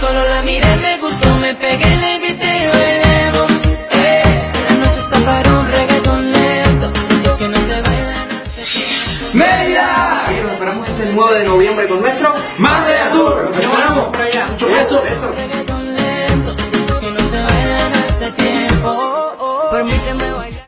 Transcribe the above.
Solo la miré, me gustó, me pegué, le invité, bailemos. La noche está para un reggaetón lento, esos que no se bailan hace tiempo. ¡Mérida! Y nos esperamos este 9 de noviembre con nuestro Más de la Tour. Nos esperamos por allá. Mucho beso. Reggaetón lento, esos que no se bailan hace tiempo. Por mi